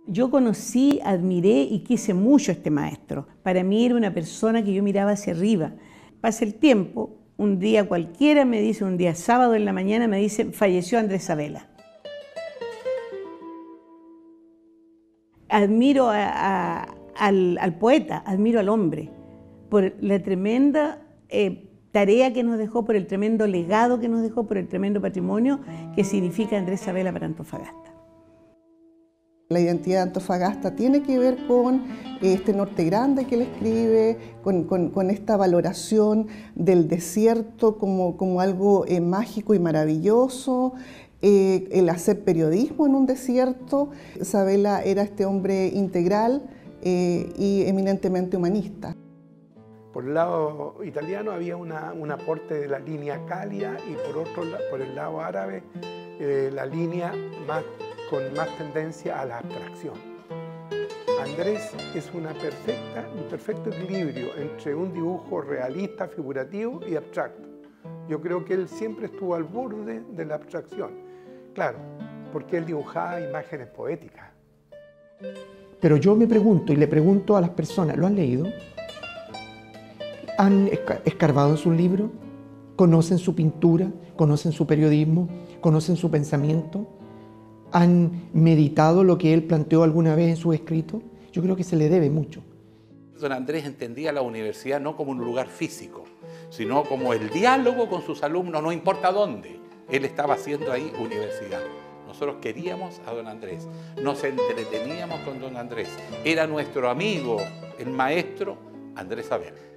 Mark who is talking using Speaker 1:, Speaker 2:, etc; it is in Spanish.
Speaker 1: Yo conocí, admiré y quise mucho a este maestro. Para mí era una persona que yo miraba hacia arriba. Pasa el tiempo, un día cualquiera me dice, un día sábado en la mañana me dice, falleció Andrés Sabela. Admiro al poeta, admiro al hombre, por la tremenda tarea que nos dejó, por el tremendo legado que nos dejó, por el tremendo patrimonio que significa Andrés Sabela para Antofagasta.
Speaker 2: La identidad de Antofagasta tiene que ver con este norte grande que él escribe, con esta valoración del desierto como algo mágico y maravilloso, el hacer periodismo en un desierto. Sabela era este hombre integral y eminentemente humanista.
Speaker 3: Por el lado italiano había un aporte de la línea Calia y por el lado árabe la línea con más tendencia a la abstracción. Andrés es un perfecto equilibrio entre un dibujo realista, figurativo y abstracto. Yo creo que él siempre estuvo al borde de la abstracción. Claro, porque él dibujaba imágenes poéticas.
Speaker 4: Pero yo me pregunto y le pregunto a las personas, ¿lo han leído? ¿Han escarbado en sus libros? ¿Conocen su pintura? ¿Conocen su periodismo? ¿Conocen su pensamiento? ¿Han meditado lo que él planteó alguna vez en sus escritos? Yo creo que se le debe mucho.
Speaker 5: Don Andrés entendía la universidad no como un lugar físico, sino como el diálogo con sus alumnos, no importa dónde. Él estaba haciendo ahí universidad. Nosotros queríamos a don Andrés, nos entreteníamos con don Andrés. Era nuestro amigo, el maestro Andrés Sabela.